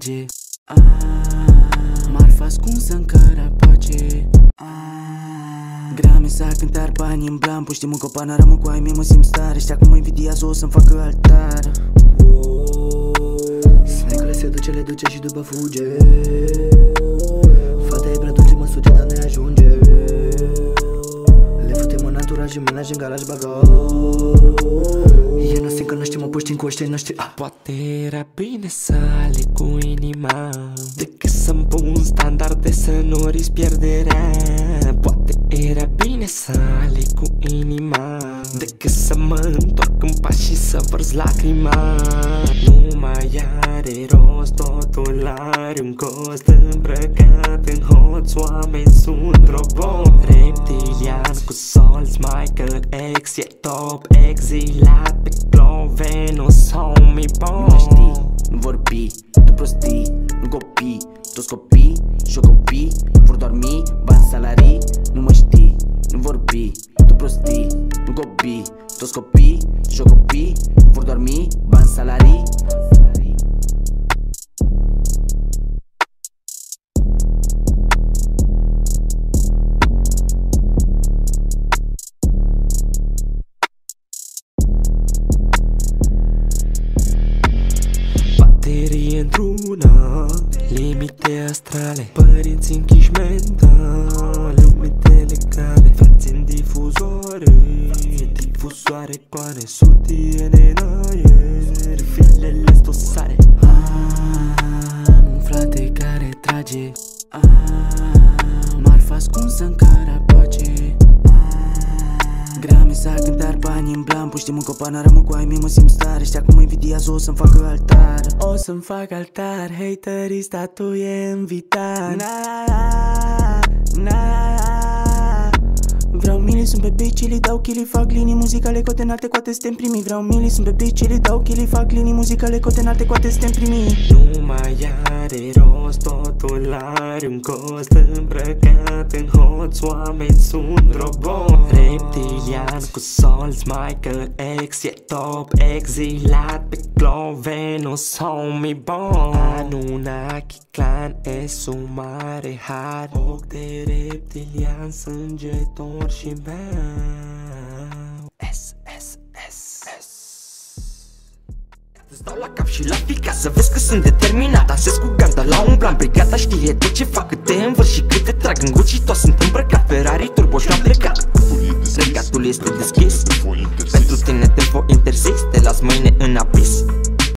trage. Marfa ascunsă în carapace. Grame să cântar, banii în blanc. Puști mă copana, rămân cu ai mie, mă simt stare. Știa cum mă invidiază, o să-mi facă altar. Snecule se duce, le duce și după fuge. Fata e prea dulce, mă suge, dar ne ajunge. Le futem în anturaj, în menaj, în garaj, bagaj. E nu simt că nu știu, mă puști în coștei noștri. Poate era bine să aleg cu inima decât să-mi pun standarde să nu risc pierderea. Poate era bine să aleg cu inima decât să mă întorc în pas și să vărs lacrima. Nu mai are rost, totul are un cost. Îmbrăcat în hoț, oameni sunt robot. Reptilian cu solți, Michael X e top. Exilat pe Clovenus, homie bom. Nu știi, nu vorbi, tu prostii, nu copii. Toți copii, și-o copii, vor dormi, bani salarii. Nu mă știi, nu vorbi, tu prostii, nu copii. Toți copii, și-o copii, vor dormi, bani salarii. Baterie într-una, limite astrale, părinți închiși mental, limite legale. Frați în difuzoare, difuzoare coane, sutiene în aer, filele stosare. Am un frate care trage. Marfa ascunsă în carapace. Grame să cântar, banii în blanc. Puști mă copana, rămân cu ai mie, mă simt stare. Știa cum mă invidiază, o să-mi facă altar. O să-mi fac altar, haterii statuie invitat. Vreau mili, sunt pe bici, li dau chili, fac linii muzicale, cote înalte, coate suntem primi. Vreau mili, sunt pe bici, li dau chili, fac linii muzicale, cote înalte, coate suntem primi. Nu mai are rost, totul are un cost. Îmbrăcat în hoț, oameni sunt robot. Reptilian cu solți, Michael X e top. Exilat pe Clovenus, homie bom. Anunnaki clan, es un mare har. Ochi de reptilian, sângetor și beau. Îți dau la cap și la ficat să vezi că sunt determinat. Dansez cu garda la un plan, brigada știe de ce fac, cât te învârș și cât te trag în Gucci. Toți sunt îmbrăcat, Ferrari turbo și-am plecat. Regatul este deschis, pentru tine tempo interzis, te las mâine în abis.